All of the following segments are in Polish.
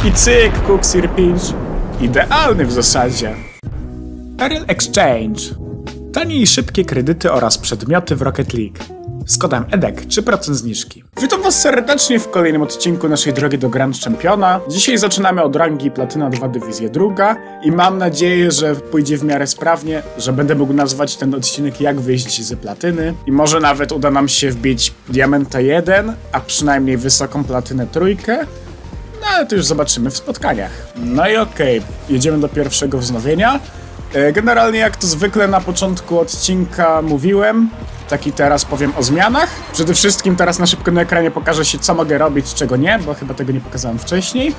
I cyk, Kuksir Pinch. Idealny w zasadzie. Ariel Exchange. Tanie i szybkie kredyty oraz przedmioty w Rocket League. Z kodem EDEK 3% zniżki. Witam was serdecznie w kolejnym odcinku naszej drogi do Grand Championa. Dzisiaj zaczynamy od rangi Platyna 2 Dywizja 2 i mam nadzieję, że pójdzie w miarę sprawnie, że będę mógł nazwać ten odcinek jak wyjść z Platyny i może nawet uda nam się wbić Diamenta 1, a przynajmniej wysoką Platynę 3. No ale to już zobaczymy w spotkaniach. No i okej, jedziemy do pierwszego wznowienia. Generalnie jak to zwykle na początku odcinka mówiłem, tak i teraz powiem o zmianach. Przede wszystkim teraz na szybko na ekranie pokażę się, co mogę robić, czego nie, bo chyba tego nie pokazałem wcześniej.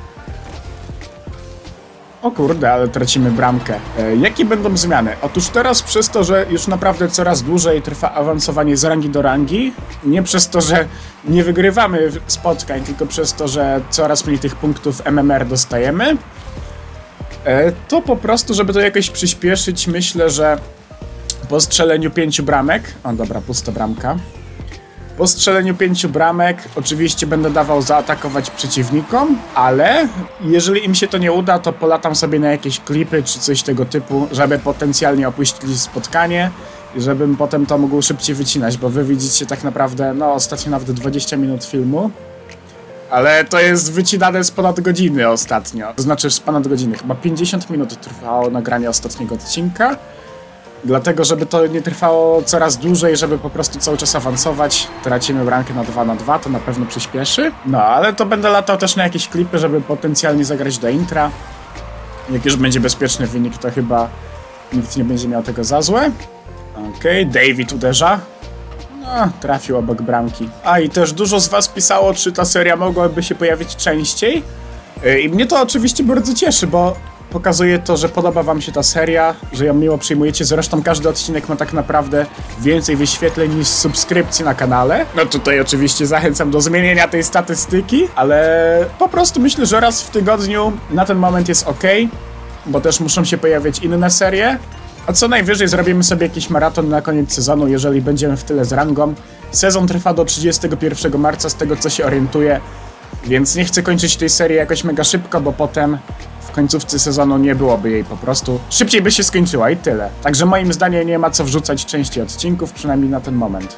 O kurde, ale tracimy bramkę. Jakie będą zmiany? Otóż teraz przez to, że już naprawdę coraz dłużej trwa awansowanie z rangi do rangi, nie przez to, że nie wygrywamy spotkań, tylko przez to, że coraz mniej tych punktów MMR dostajemy, to po prostu, żeby to jakoś przyspieszyć, myślę, że po strzeleniu 5 bramek... O dobra, pusta bramka. Po strzeleniu 5 bramek oczywiście będę dawał zaatakować przeciwnikom, ale jeżeli im się to nie uda, to polatam sobie na jakieś klipy czy coś tego typu, żeby potencjalnie opuścili spotkanie i żebym potem to mógł szybciej wycinać, bo wy widzicie tak naprawdę, no ostatnio nawet 20 minut filmu. Ale to jest wycinane z ponad godziny ostatnio. To znaczy z ponad godziny. Chyba 50 minut trwało nagranie ostatniego odcinka. Dlatego, żeby to nie trwało coraz dłużej, żeby po prostu cały czas awansować, tracimy bramkę na 2-2, to na pewno przyspieszy. No, ale to będę latał też na jakieś klipy, żeby potencjalnie zagrać do intra. Jak już będzie bezpieczny wynik, to chyba nikt nie będzie miał tego za złe. Okej, David uderza. No, trafił obok bramki. A i też dużo z was pisało, czy ta seria mogłaby się pojawić częściej. I mnie to oczywiście bardzo cieszy, bo pokazuje to, że podoba wam się ta seria, że ją miło przyjmujecie. Zresztą każdy odcinek ma tak naprawdę więcej wyświetleń niż subskrypcji na kanale. No tutaj oczywiście zachęcam do zmienienia tej statystyki, ale po prostu myślę, że raz w tygodniu na ten moment jest ok, bo też muszą się pojawiać inne serie. A co najwyżej zrobimy sobie jakiś maraton na koniec sezonu, jeżeli będziemy w tyle z rangą. Sezon trwa do 31 marca, z tego co się orientuję, więc nie chcę kończyć tej serii jakoś mega szybko, bo potem w końcówce sezonu nie byłoby jej po prostu. Szybciej by się skończyła i tyle. Także moim zdaniem nie ma co wrzucać częściej odcinków, przynajmniej na ten moment.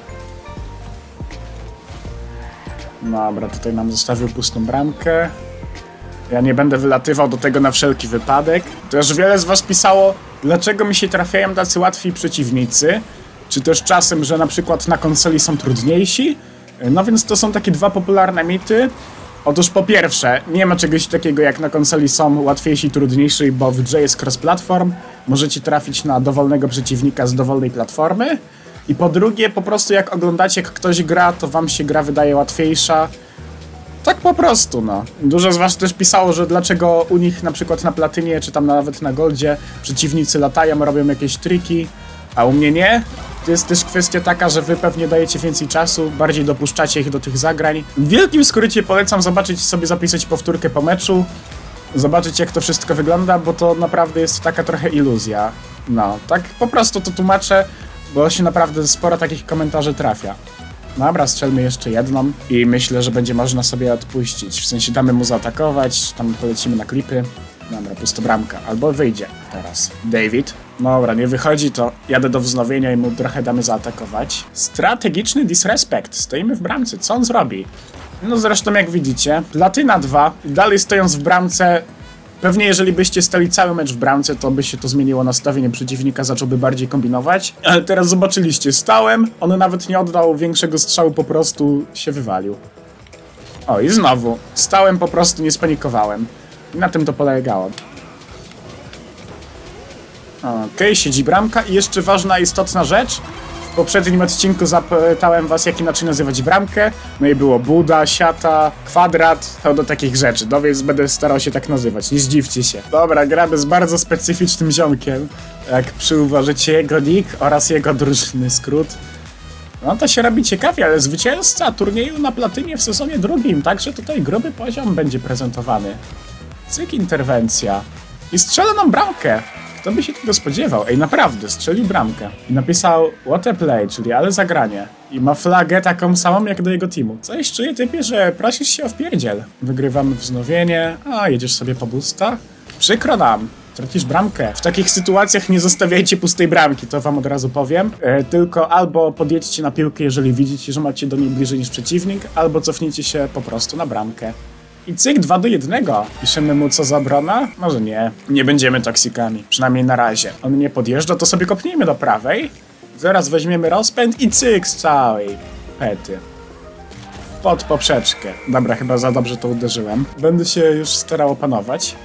Dobra, tutaj nam zostawił pustą bramkę. Ja nie będę wylatywał do tego na wszelki wypadek. Też wiele z was pisało, dlaczego mi się trafiają tacy łatwi przeciwnicy, czy też czasem, że na przykład na konsoli są trudniejsi. No więc to są takie dwa popularne mity. Otóż po pierwsze, nie ma czegoś takiego jak na konsoli są łatwiejsi i trudniejsi, bo w grze jest cross-platform. Możecie trafić na dowolnego przeciwnika z dowolnej platformy. I po drugie, po prostu jak oglądacie, jak ktoś gra, to wam się gra wydaje łatwiejsza. Tak po prostu, no. Dużo z was też pisało, że dlaczego u nich na przykład na platynie, czy tam nawet na goldzie przeciwnicy latają, robią jakieś triki, a u mnie nie. To jest też kwestia taka, że wy pewnie dajecie więcej czasu, bardziej dopuszczacie ich do tych zagrań. W wielkim skrócie polecam zobaczyć sobie, zapisać powtórkę po meczu, zobaczyć jak to wszystko wygląda, bo to naprawdę jest taka trochę iluzja. No, tak po prostu to tłumaczę, bo się naprawdę sporo takich komentarzy trafia. Dobra, strzelmy jeszcze jedną i myślę, że będzie można sobie odpuścić. W sensie damy mu zaatakować, tam polecimy na klipy. Dobra, pusta bramka. Albo wyjdzie teraz. David. Dobra, nie wychodzi, to jadę do wznowienia i mu trochę damy zaatakować. Strategiczny disrespect. Stoimy w bramce. Co on zrobi? No zresztą jak widzicie, Platyna 2, dalej stojąc w bramce. Pewnie jeżeli byście stali cały mecz w bramce, to by się to zmieniło nastawienie przeciwnika, zacząłby bardziej kombinować. Ale teraz zobaczyliście, stałem, on nawet nie oddał większego strzału, po prostu się wywalił. O i znowu, stałem, po prostu nie spanikowałem. I na tym to polegało. Okej, siedzi bramka i jeszcze ważna, istotna rzecz. W poprzednim odcinku zapytałem was, jak inaczej nazywać bramkę. No i było Buda, siata, kwadrat, to do takich rzeczy. No więc będę starał się tak nazywać, nie zdziwcie się. Dobra, gramy z bardzo specyficznym ziomkiem. Jak przyuważycie jego nick oraz jego drużynny skrót. No to się robi ciekawie, ale zwycięzca turnieju na Platynie w sezonie drugim. Także tutaj gruby poziom będzie prezentowany. Cyk, interwencja. I strzela nam bramkę. Kto by się tego spodziewał? Ej, naprawdę, strzelił bramkę. I napisał what a play, czyli ale zagranie. I ma flagę taką samą jak do jego teamu. Coś czuję, typie, że prosisz się o wpierdziel. Wygrywamy wznowienie. A, jedziesz sobie po boosta? Przykro nam. Tracisz bramkę. W takich sytuacjach nie zostawiajcie pustej bramki, to wam od razu powiem. Tylko albo podjedźcie na piłkę, jeżeli widzicie, że macie do niej bliżej niż przeciwnik, albo cofnijcie się po prostu na bramkę. I cyk, 2-1. Piszemy mu co za obrona? Może nie. Nie będziemy toksikami. Przynajmniej na razie. On nie podjeżdża, to sobie kopnijmy do prawej. Zaraz weźmiemy rozpęd i cyk z całej pety. Pod poprzeczkę. Dobra, chyba za dobrze to uderzyłem. Będę się już starał opanować.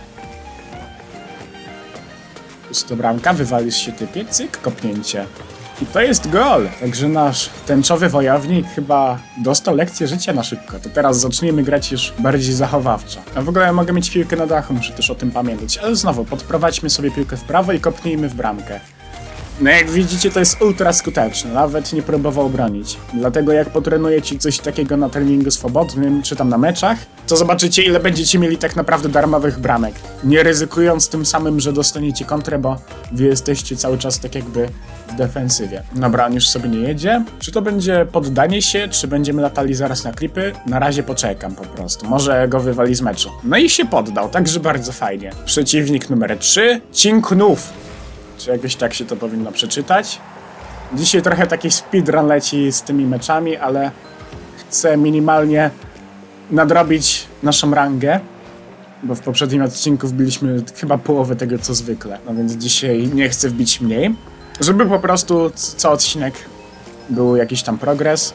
Pusto bramka, wywalisz się typie, cyk, kopnięcie. I to jest gol! Także nasz tęczowy wojownik chyba dostał lekcję życia na szybko. To teraz zaczniemy grać już bardziej zachowawczo. A w ogóle ja mogę mieć piłkę na dachu, muszę też o tym pamiętać. Ale znowu, podprowadźmy sobie piłkę w prawo i kopnijmy w bramkę. No jak widzicie, to jest ultra skuteczne, nawet nie próbował bronić. Dlatego jak potrenujecie coś takiego na treningu swobodnym, czy tam na meczach, to zobaczycie, ile będziecie mieli tak naprawdę darmowych bramek. Nie ryzykując tym samym, że dostaniecie kontrę, bo wy jesteście cały czas tak jakby w defensywie. Dobra, on już sobie nie jedzie. Czy to będzie poddanie się, czy będziemy latali zaraz na klipy? Na razie poczekam po prostu. Może go wywali z meczu. No i się poddał, także bardzo fajnie. Przeciwnik numer 3, Cinknów. Czy jakoś tak się to powinno przeczytać. Dzisiaj trochę taki speedrun leci z tymi meczami, ale chcę minimalnie nadrobić naszą rangę, bo w poprzednim odcinku wbiliśmy chyba połowę tego co zwykle. No więc dzisiaj nie chcę wbić mniej, żeby po prostu co odcinek był jakiś tam progres.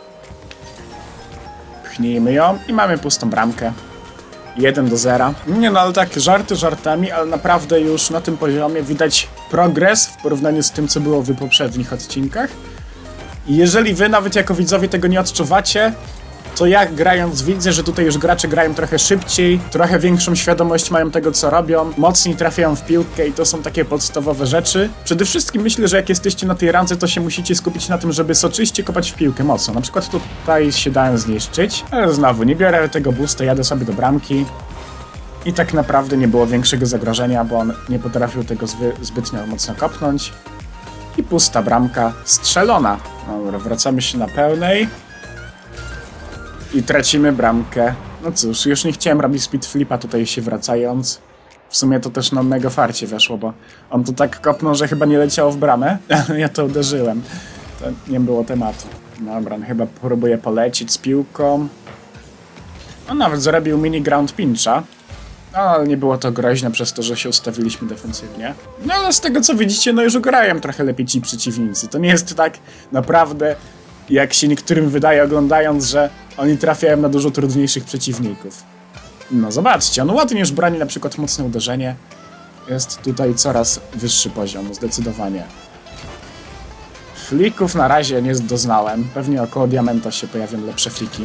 Pchnijmy ją i mamy pustą bramkę. 1-0. Nie no, ale tak, żarty żartami, ale naprawdę już na tym poziomie widać progres w porównaniu z tym, co było w poprzednich odcinkach. I jeżeli wy nawet jako widzowie tego nie odczuwacie, to ja grając widzę, że tutaj już gracze grają trochę szybciej, trochę większą świadomość mają tego, co robią, mocniej trafiają w piłkę i to są takie podstawowe rzeczy. Przede wszystkim myślę, że jak jesteście na tej randze, to się musicie skupić na tym, żeby soczyście kopać w piłkę mocno. Na przykład tutaj się dałem zniszczyć, ale znowu nie biorę tego boosta, jadę sobie do bramki. I tak naprawdę nie było większego zagrożenia, bo on nie potrafił tego zbytnio mocno kopnąć. I pusta bramka strzelona. Dobra, wracamy się na pełnej. I tracimy bramkę. No cóż, już nie chciałem robić speed flipa tutaj się wracając. W sumie to też na mega farcie weszło, bo on tu tak kopnął, że chyba nie leciało w bramę. Ja to uderzyłem. To nie było tematu. Dobra, on chyba próbuje polecieć z piłką. No nawet zrobił mini ground pincha. No, ale nie było to groźne przez to, że się ustawiliśmy defensywnie. No ale z tego co widzicie, no już grają trochę lepiej ci przeciwnicy. To nie jest tak naprawdę, jak się niektórym wydaje oglądając, że oni trafiają na dużo trudniejszych przeciwników. No zobaczcie, on ładnie już broni na przykład mocne uderzenie. Jest tutaj coraz wyższy poziom, zdecydowanie. Flików na razie nie doznałem. Pewnie około diamenta się pojawią lepsze fliki.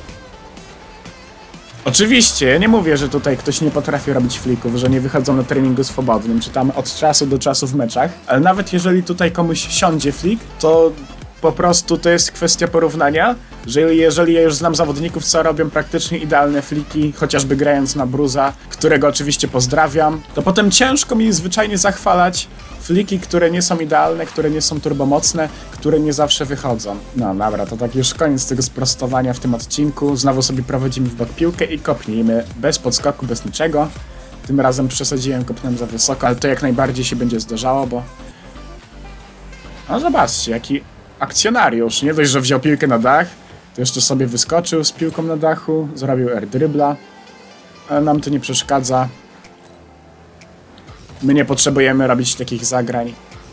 Oczywiście, ja nie mówię, że tutaj ktoś nie potrafi robić flików, że nie wychodzą na treningu swobodnym, czy tam od czasu do czasu w meczach, ale nawet jeżeli tutaj komuś siądzie flik, to po prostu to jest kwestia porównania, że jeżeli ja już znam zawodników, co robią praktycznie idealne fliki, chociażby grając na Bruza, którego oczywiście pozdrawiam, to potem ciężko mi zwyczajnie zachwalać fliki, które nie są idealne, które nie są turbomocne, które nie zawsze wychodzą. No dobra, to tak już koniec tego sprostowania w tym odcinku. Znowu sobie prowadzimy w bok piłkę i kopnijmy bez podskoku, bez niczego. Tym razem przesadziłem, kopnąłem za wysoko, ale to jak najbardziej się będzie zdarzało, bo... No zobaczcie, jaki akcjonariusz. Nie dość, że wziął piłkę na dach, to jeszcze sobie wyskoczył z piłką na dachu, zrobił air dribla, ale nam to nie przeszkadza. My nie potrzebujemy robić takich zagrań.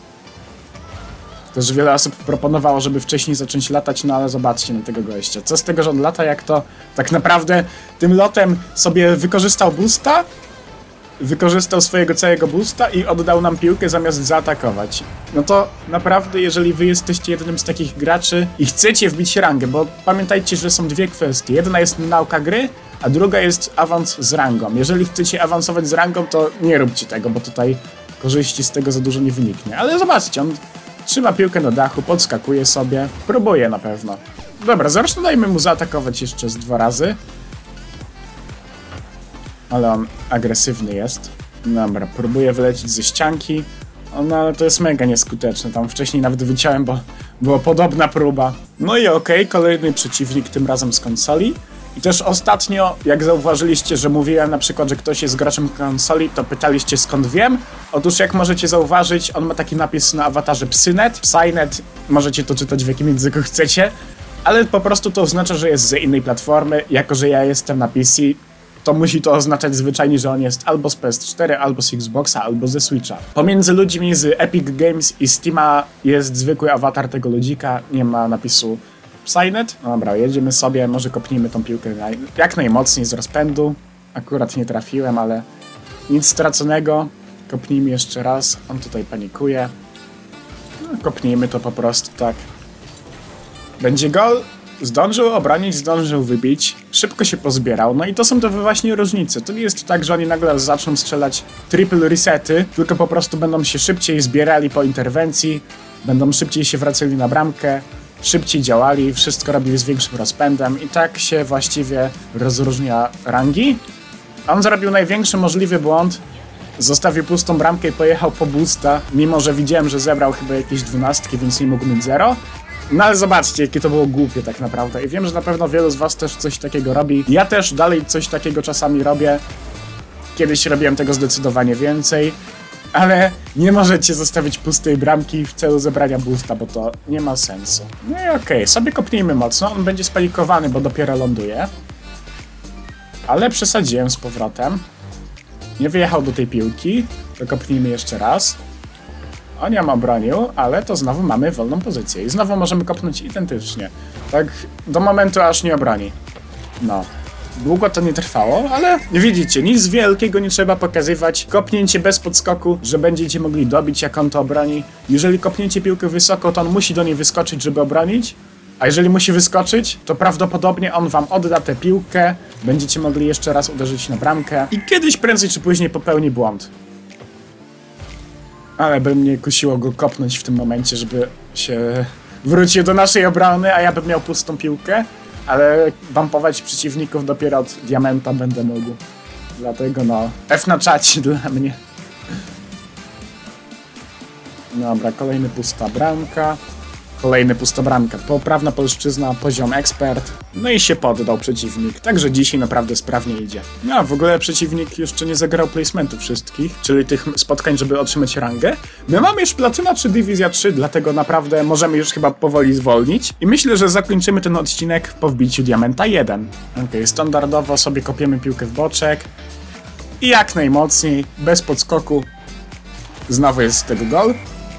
Też wiele osób proponowało, żeby wcześniej zacząć latać, no ale zobaczcie na tego gościa. Co z tego, że on lata, jak to tak naprawdę tym lotem sobie wykorzystał boosta, wykorzystał swojego całego boosta i oddał nam piłkę zamiast zaatakować. No to naprawdę, jeżeli wy jesteście jednym z takich graczy i chcecie wbić rangę, bo pamiętajcie, że są dwie kwestie. Jedna jest nauka gry, a druga jest awans z rangą. Jeżeli chcecie awansować z rangą, to nie róbcie tego, bo tutaj korzyści z tego za dużo nie wyniknie. Ale zobaczcie, on trzyma piłkę na dachu, podskakuje sobie, próbuje na pewno. Dobra, zresztą dajmy mu zaatakować jeszcze z 2 razy. Ale on agresywny jest. Dobra, próbuję wylecieć ze ścianki. No ale to jest mega nieskuteczne. Tam wcześniej nawet wyciąłem, bo była podobna próba. No i okej, kolejny przeciwnik, tym razem z konsoli. I też ostatnio, jak zauważyliście, że mówiłem na przykład, że ktoś jest graczem konsoli, to pytaliście skąd wiem. Otóż jak możecie zauważyć, on ma taki napis na awatarze Psynet, możecie to czytać w jakim języku chcecie, ale po prostu to oznacza, że jest z innej platformy. Jako że ja jestem na PC, to musi to oznaczać zwyczajnie, że on jest albo z PS4, albo z Xboxa, albo ze Switcha. Pomiędzy ludźmi z Epic Games i Steama jest zwykły awatar tego ludzika, nie ma napisu Psynet. No dobra, jedziemy sobie, może kopnijmy tą piłkę jak najmocniej z rozpędu. Akurat nie trafiłem, ale nic straconego. Kopnijmy jeszcze raz, on tutaj panikuje. No, kopnijmy to po prostu tak. Będzie gol. Zdążył obronić, zdążył wybić, szybko się pozbierał, no i to są te właśnie różnice. To nie jest tak, że oni nagle zaczną strzelać triple resety, tylko po prostu będą się szybciej zbierali po interwencji, będą szybciej się wracali na bramkę, szybciej działali, wszystko robili z większym rozpędem i tak się właściwie rozróżnia rangi. On zrobił największy możliwy błąd, zostawił pustą bramkę i pojechał po boosta, mimo że widziałem, że zebrał chyba jakieś 12, więc nie mógł mieć 0. No ale zobaczcie, jakie to było głupie tak naprawdę i wiem, że na pewno wielu z was też coś takiego robi. Ja też dalej coś takiego czasami robię. Kiedyś robiłem tego zdecydowanie więcej, ale nie możecie zostawić pustej bramki w celu zebrania boosta, bo to nie ma sensu. No i okej, sobie kopnijmy mocno, on będzie spanikowany, bo dopiero ląduje. Ale przesadziłem z powrotem. Nie wyjechał do tej piłki, to kopnijmy jeszcze raz. On ją obronił, ale to znowu mamy wolną pozycję i znowu możemy kopnąć identycznie. Tak do momentu, aż nie obroni. No. Długo to nie trwało, ale widzicie, nic wielkiego nie trzeba pokazywać. Kopnięcie bez podskoku, że będziecie mogli dobić, jak on to obroni. Jeżeli kopnięcie piłkę wysoko, to on musi do niej wyskoczyć, żeby obronić. A jeżeli musi wyskoczyć, to prawdopodobnie on wam odda tę piłkę. Będziecie mogli jeszcze raz uderzyć na bramkę. I kiedyś prędzej czy później popełni błąd. Ale by mnie kusiło go kopnąć w tym momencie, żeby się wrócił do naszej obrony, a ja bym miał pustą piłkę. Ale bumpować przeciwników dopiero od diamenta będę mógł. Dlatego no, F na czacie dla mnie. Dobra, kolejny pusta bramka. Kolejny pusta bramka. Poprawna polszczyzna, poziom ekspert. No i się poddał przeciwnik. Także dzisiaj naprawdę sprawnie idzie. No, w ogóle przeciwnik jeszcze nie zagrał placementu wszystkich, czyli tych spotkań, żeby otrzymać rangę. My mamy już Platyna czy Dywizja 3, dlatego naprawdę możemy już chyba powoli zwolnić. I myślę, że zakończymy ten odcinek po wbiciu Diamenta 1. Okej, standardowo sobie kopiemy piłkę w boczek. I jak najmocniej, bez podskoku. Znowu jest z tego gol.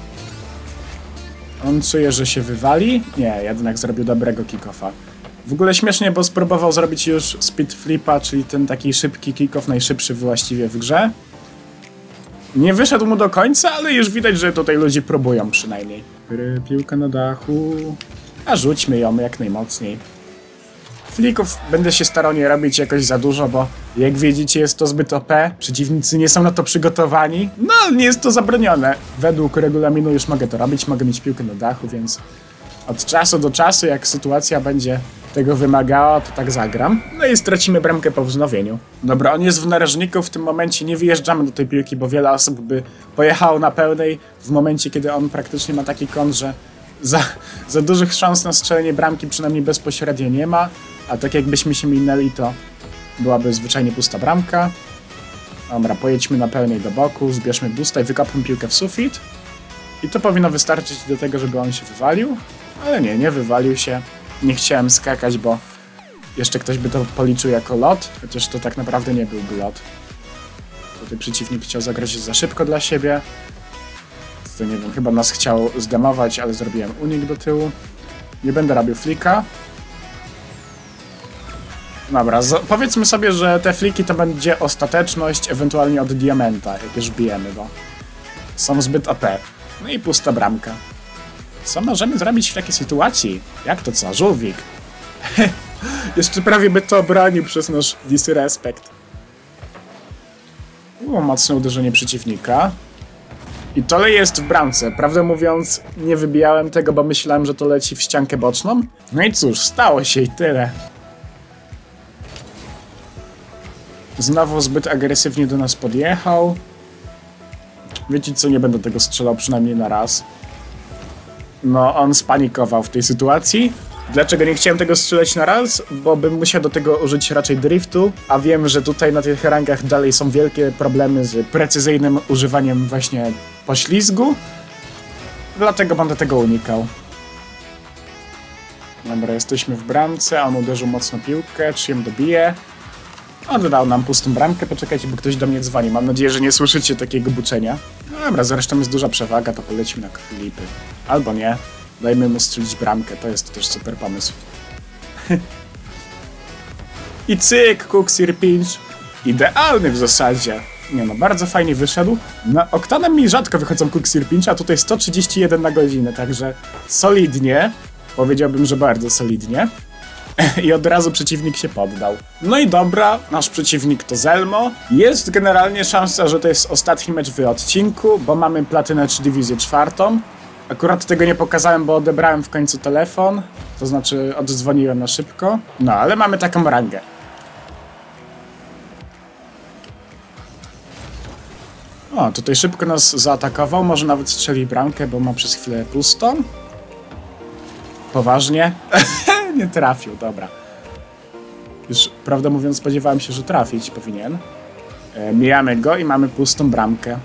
On czuje, że się wywali? Nie, jednak zrobił dobrego kick-offa. W ogóle śmiesznie, bo spróbował zrobić już speed flipa, czyli ten taki szybki kick-off, najszybszy właściwie w grze. Nie wyszedł mu do końca, ale już widać, że tutaj ludzie próbują przynajmniej. Piłka na dachu. A rzućmy ją jak najmocniej. Flików będę się starał nie robić jakoś za dużo, bo jak widzicie jest to zbyt OP, przeciwnicy nie są na to przygotowani, no nie jest to zabronione. Według regulaminu już mogę to robić, mogę mieć piłkę na dachu, więc od czasu do czasu, jak sytuacja będzie tego wymagała, to tak zagram. No i stracimy bramkę po wznowieniu. Dobra, on jest w narożniku, w tym momencie nie wyjeżdżamy do tej piłki, bo wiele osób by pojechało na pełnej w momencie, kiedy on praktycznie ma taki kąt, że za dużych szans na strzelenie bramki przynajmniej bezpośrednio nie ma, a tak jakbyśmy się minęli, to byłaby zwyczajnie pusta bramka. Dobra, pojedźmy na pełnej do boku, zbierzmy boosta i wykopmy piłkę w sufit. I to powinno wystarczyć do tego, żeby on się wywalił, ale nie wywalił się. Nie chciałem skakać, bo jeszcze ktoś by to policzył jako lot, chociaż to tak naprawdę nie byłby lot. Tutaj przeciwnik chciał zagrać za szybko dla siebie. To nie wiem, chyba nas chciał zdemować, ale zrobiłem unik do tyłu. Nie będę robił flika. Dobra, powiedzmy sobie, że te fliki to będzie ostateczność, ewentualnie od diamenta, jak już bijemy, bo są zbyt OP. No i pusta bramka. Co możemy zrobić w takiej sytuacji? Jak to co? Żółwik. Jeszcze prawie by to obronił przez nasz disrespect. Było mocne uderzenie przeciwnika. I to jest w bramce. Prawdę mówiąc, nie wybijałem tego, bo myślałem, że to leci w ściankę boczną. No i cóż, stało się i tyle. Znowu zbyt agresywnie do nas podjechał. Wiecie co, nie będę tego strzelał przynajmniej na raz. No, on spanikował w tej sytuacji. Dlaczego nie chciałem tego strzelać na raz? Bo bym musiał do tego użyć raczej driftu, a wiem, że tutaj na tych rangach dalej są wielkie problemy z precyzyjnym używaniem właśnie poślizgu. Dlatego będę tego unikał. Dobra, jesteśmy w bramce, on uderzył mocno piłkę, czy ją dobije? On dał nam pustą bramkę, poczekajcie, bo ktoś do mnie dzwoni. Mam nadzieję, że nie słyszycie takiego buczenia. No dobra, zresztą jest duża przewaga, to polecimy na klipy. Albo nie. Dajmy mu strzelić bramkę, to jest też super pomysł. I cyk, Kuksir Pinch. Idealny w zasadzie. Nie no, bardzo fajnie wyszedł. Na Oktanem mi rzadko wychodzą Kuksir Pinch, a tutaj 131 na godzinę, także solidnie. Powiedziałbym, że bardzo solidnie. I od razu przeciwnik się poddał. No i dobra, nasz przeciwnik to Zelmo. Jest generalnie szansa, że to jest ostatni mecz w odcinku, bo mamy Platynę 3 Dywizję 4. Akurat tego nie pokazałem, bo odebrałem w końcu telefon. To znaczy oddzwoniłem na szybko. No, ale mamy taką rangę. O, tutaj szybko nas zaatakował. Może nawet strzeli bramkę, bo ma przez chwilę pustą. Poważnie? Nie trafił, dobra. Już, prawdę mówiąc, spodziewałem się, że trafić powinien. Mijamy go i mamy pustą bramkę.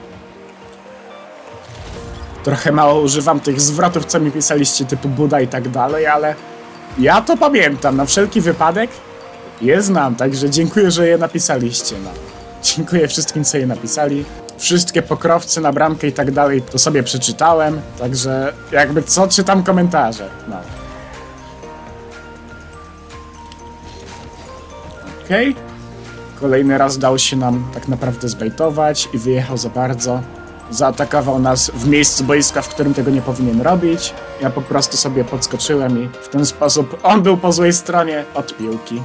Trochę mało używam tych zwrotów, co mi pisaliście, typu Buda i tak dalej, ale ja to pamiętam, na wszelki wypadek je znam, także dziękuję, że je napisaliście. No. Dziękuję wszystkim, co je napisali. Wszystkie pokrowce na bramkę i tak dalej to sobie przeczytałem, także jakby co, czytam komentarze. No. Okej. Kolejny raz dało się nam tak naprawdę zbejtować i wyjechał za bardzo. Zaatakował nas w miejscu boiska, w którym tego nie powinien robić. Ja po prostu sobie podskoczyłem i w ten sposób on był po złej stronie od piłki.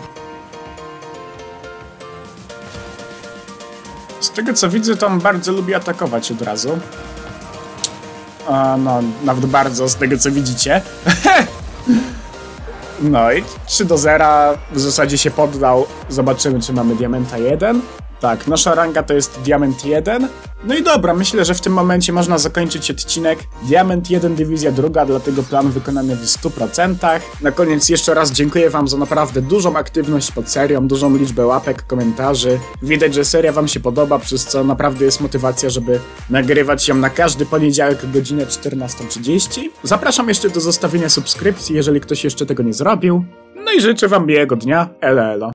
Z tego co widzę, to on bardzo lubi atakować od razu. No, nawet bardzo, z tego co widzicie. No i 3-0 w zasadzie się poddał. Zobaczymy, czy mamy Diamenta 1. Tak, nasza ranga to jest Diament 1. No i dobra, myślę, że w tym momencie można zakończyć odcinek. Diament 1, Dywizja 2, dlatego plan wykonany w 100%. Na koniec jeszcze raz dziękuję wam za naprawdę dużą aktywność pod serią, dużą liczbę łapek, komentarzy. Widać, że seria wam się podoba, przez co naprawdę jest motywacja, żeby nagrywać ją na każdy poniedziałek o godzinę 14:30. Zapraszam jeszcze do zostawienia subskrypcji, jeżeli ktoś jeszcze tego nie zrobił. No i życzę wam miłego dnia. Elo, elo.